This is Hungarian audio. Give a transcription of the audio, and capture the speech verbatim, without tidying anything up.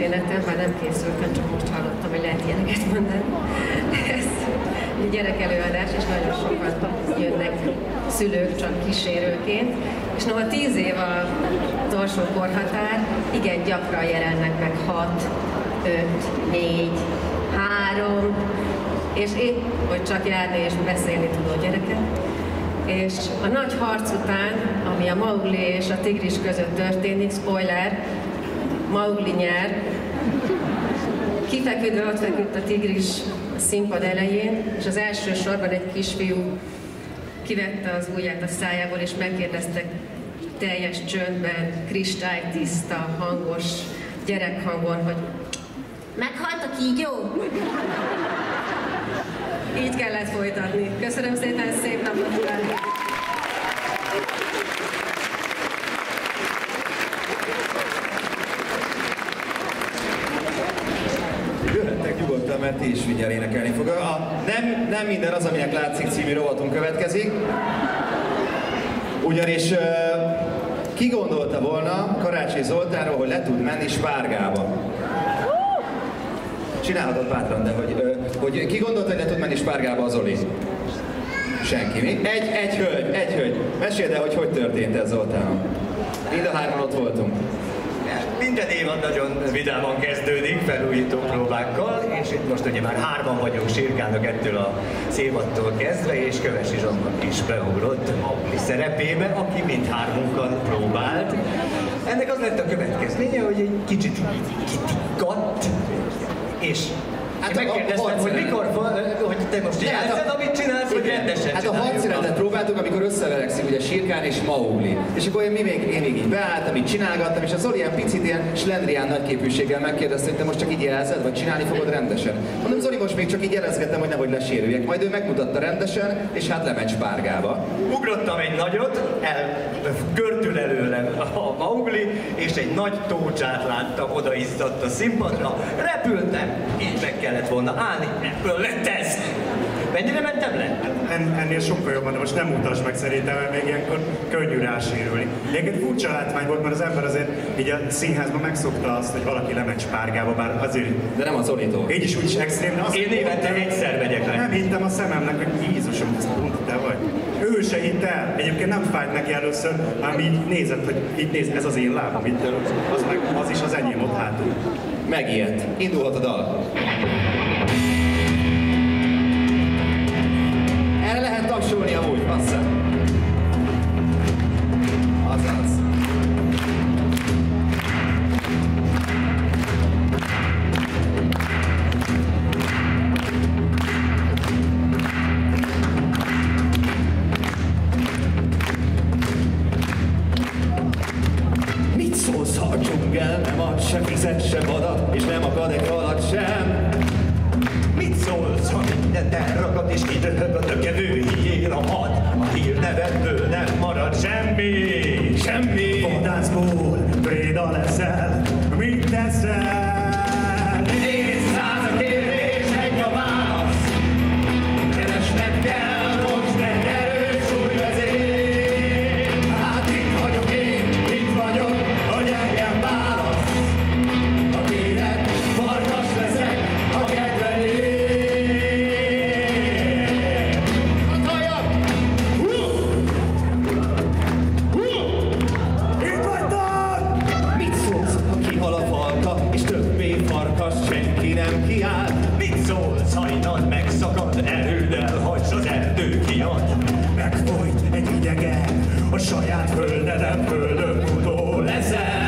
történetem, már nem készültem, csak most hallottam, hogy lehet ilyeneket mondani. Ez gyerekelőadás, és nagyon sokan jönnek szülők csak kísérőként. És noha tíz év az alsó korhatár, igen gyakran jelennek meg hat, öt, négy, három, és épp, hogy csak járni és beszélni tudó gyereket. És a nagy harc után, ami a Maugli és a tigris között történik, spoiler, Maugli nyer, kifeküdve ott feküdt a tigris a színpad elején, és az első sorban egy kisfiú kivette az ujját a szájából, és megkérdezte teljes csöndben, kristálytiszta, hangos gyerekhangon, hogy meghalt a kígyó? Így kellett folytatni. Köszönöm szépen, szép napot kívánok! Jöhettek nyugodtan, mert ti is mindjárt énekelni fog. A nem, nem minden az, aminek látszik című rovatunk következik. Ugyanis uh, ki gondolta volna Karácsony Zoltánról, hogy le tud menni spárgába? Csinálhatod bátran, de hogy, uh, hogy ki gondolta, hogy le tud menni spárgába az Oli? Senki. Mi? Egy, egy hölgy, egy hölgy. Meséld el, hogy hogy történt ez, Zoltánom. Mind a hárman ott voltunk. Minden évad nagyon vidáman kezdődik, felújító próbákkal, és itt most ugye már hárman vagyunk Sirkának ettől a szévattól kezdve, és Kövesi Zsombak is beugrott Maugli szerepébe, aki mindhármunkkal próbált. Ennek az lett a következménye, hogy egy kicsit kitikkadt, és hát megkérdeztem, hogy mikor van, hogy te most jelzed, amit csinálsz, hogy rendesen hát a hadszünetet próbáltuk, amikor összeverekszik ugye Sirkán és Maugli. És akkor én még, én még így beálltam, így csinálgattam, és az Zoli ilyen picit ilyen slendrián nagyképűséggel megkérdezte, hogy te most csak így jelzed, vagy csinálni fogod rendesen. Mondom, Zoli, most még csak így jelezgettem, hogy nehogy lesérüljek. Majd ő megmutatta rendesen, és hát lement spárgába. Ugrottam egy nagyot, el, görtül előlem a Maugli, és egy nagy tócsát láttam, odaizzadt a színpadra, repültem, így meg kellett volna állni, ebből lett ez. Mennyire mentem le? En, ennél sokkal jobban, de most nem mutasd meg szerintem, mert még ilyenkor könnyű rásérülni. Egyébként furcsa látvány volt, mert az ember azért így a színházban megszokta azt, hogy valaki lemegy spárgába, bár azért... De nem az Zolitól. Így is úgy is extrém, de azt... Én évente egyszer megyek le. Nem hittem a szememnek, hogy Jézusom, ezt pont te vagy. Ő se hitt el. Egyébként nem fájt neki először, hanem így nézett, hogy így néz, ez az én lábam, itt, az, meg, az is az enyém ott hátul. Megijedt. Indulhat a dal. Erre lehet tapsolni amúgy, passza. Azaz. Mit szólsz, ha a dzsungel nem ad se vizet, se vadat, és nem akad egy halat sem? Mit szólsz, ha mindent elragad és kidöhög a tökevő hiéna had? A hírnevedből nem marad semmi, semmi. Vadászból préda leszel, mit teszel? Négyszáz a kérdés, egy a válasz. Keresnek kell most egy erős új vezér. Hát itt vagyok én, itt vagyok, hogy engem válasz. A kéred farkas leszek, a kedvelé. A kajak! Itt vagytok! Mit szólsz, ha kihal a falka, és többé farkas senki nem kiáll? Mit szólsz, hajnal megszakad, erőddel hagysz az erdő kiad? Megfojt egy idegen, a saját földeden földön futó leszel.